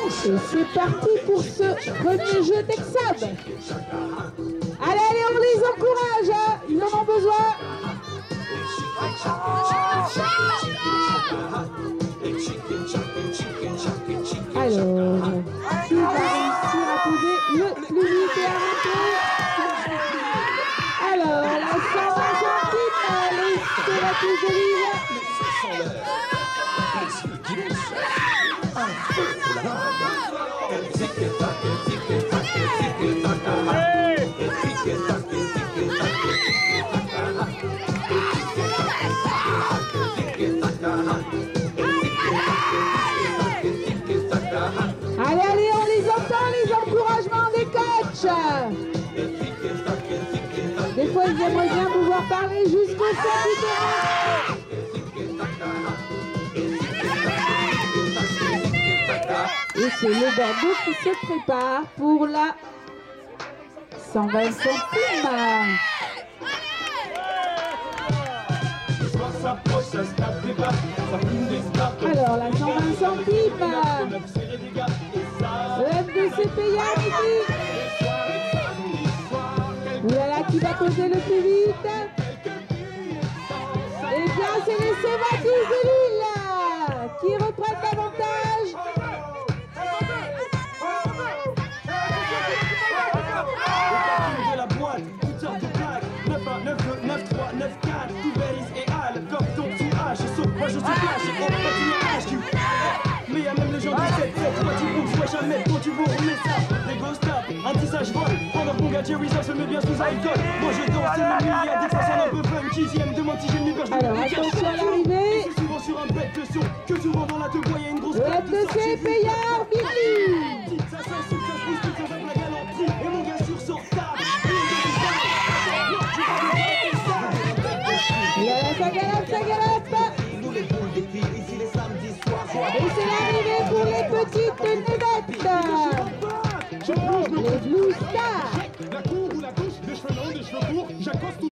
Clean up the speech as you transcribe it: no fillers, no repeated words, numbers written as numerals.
Et c'est parti pour ce premier jeu d'Exab. Allez, allez, on les encourage, hein. Ils en ont besoin. Alors, qui va réussir à poser le plus vite et arrêter? Alors, la 120 centimes, les sératrices d'olive. Allez, allez, on les entend, les encouragements des coachs. Des fois, ils aimeraient bien pouvoir parler jusqu'au centre du terrain. Et c'est le Bordeaux qui se prépare pour la 120 centimes. Alors, la 120 centimes. Le FDC Payard ici. Voilà qui va poser le plus vite. Et bien, c'est les Sévatis de Lille qui reprennent l'avantage. De la boîte, toutes sortes de plaques. 9-1, 9-2, 9-3, 9-4. Tout Bélis et Al, comme ton sous H. Moi je suis cash, et on va HQ. Mais y'a même les gens du 7-7. Toi tu bouges, ouais jamais, quand tu vois on met ça. Les ghost tap, un tissage vol. Pendant que mon gars Jerry ça se met bien sous alcool. Moi je danse, c'est ma nuit, y'a des façons un peu funky. J'aime demande si j'ai une nuit. Alors attention à l'arrivée. C'est souvent sur un bête de son. Que souvent dans la te voyait une grosse Le FDC Payard, Billy. Ça s'insulte, ça se pousse, tout ça avec la galanterie. Et mon gars sur son table. Ça galope, ça galope. Et c'est l'arrivée pour les petites névettes. Les Blue Stars. La cour ou la couche, des cheveux longs, des cheveux courts, j'accoste tout.